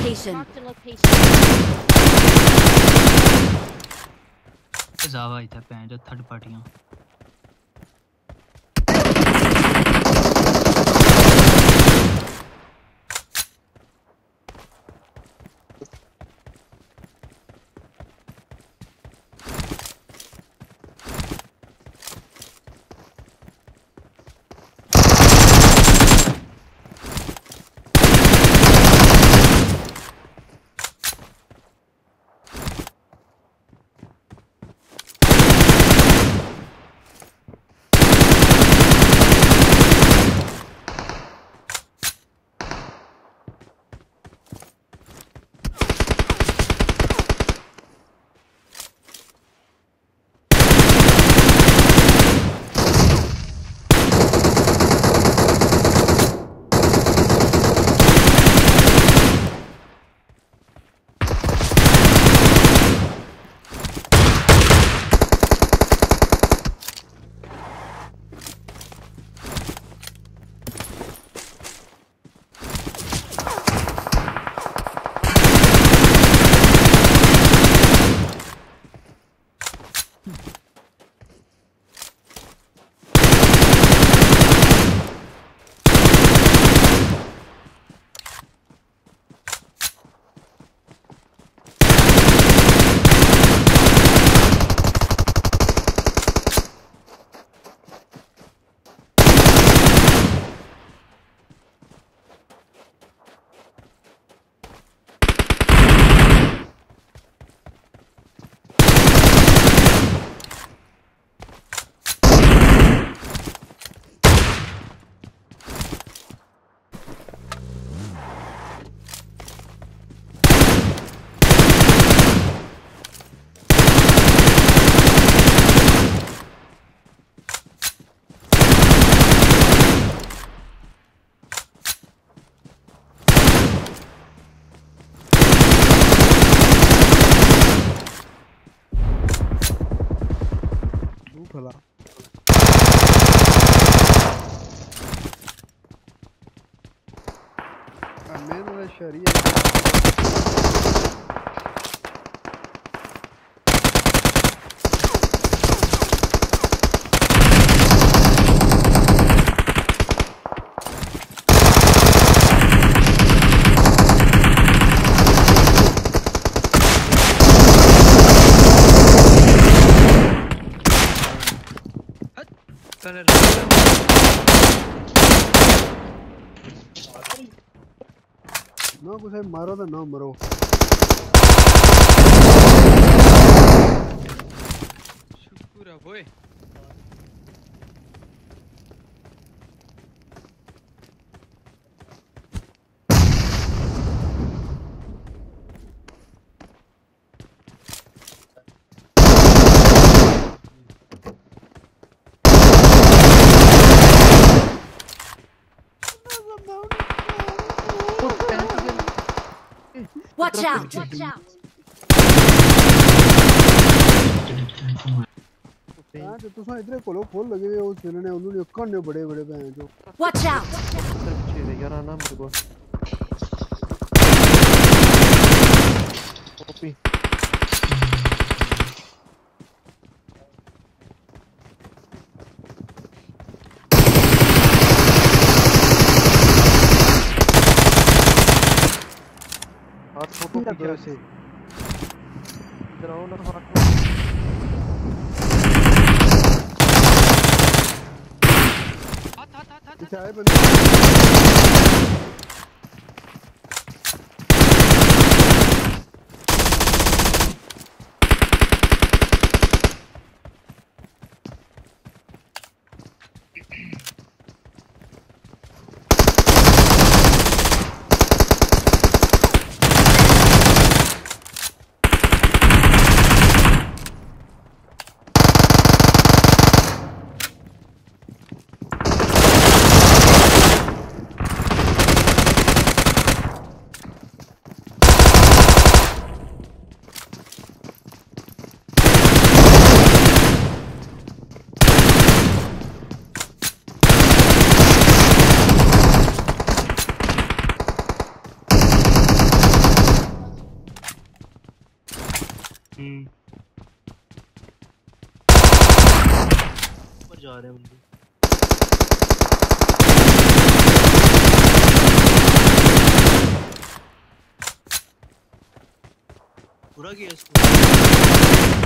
location. जावा इधर पे हैं जो थर्ड पार्टियां भला मैंने शरीय ना कुछ मारो तो ना मरो शुक्र है बोए Watch out! Watch out! यार तो तुसा इधर कोलो खोल लगे हुए उस ने उन्होंने कन्ने बड़े बड़े भैन जो Watch out! पीछे दे यार ना मेरे को कॉपी हाथ फोटो पीछे से इधर आओ ना हाथ पीछे आए बंदे ऊपर जा रहे हैं बंदे। पूरा किया इसको।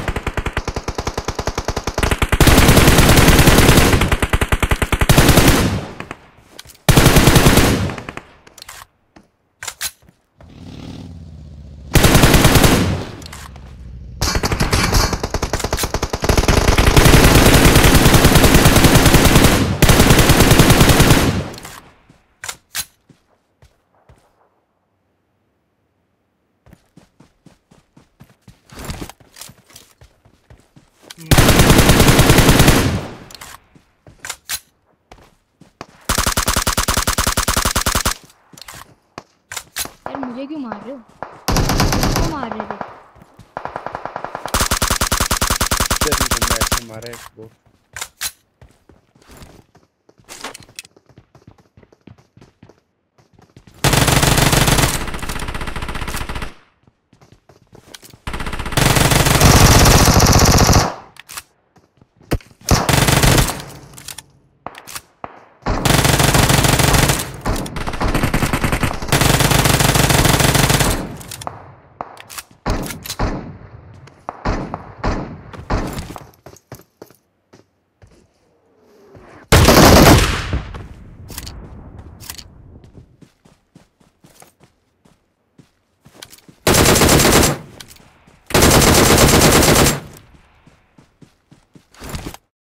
यार मुझे क्यों मार रहे हो? किसको मार रहे थे? बंदा ऐसे मारा है इसको।